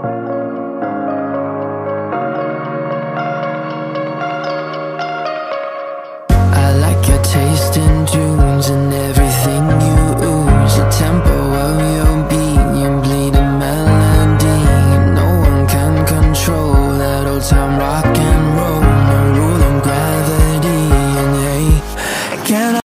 I like your taste in tunes and everything you ooze. The tempo of your beat, your bleeding melody. No one can control that old time rock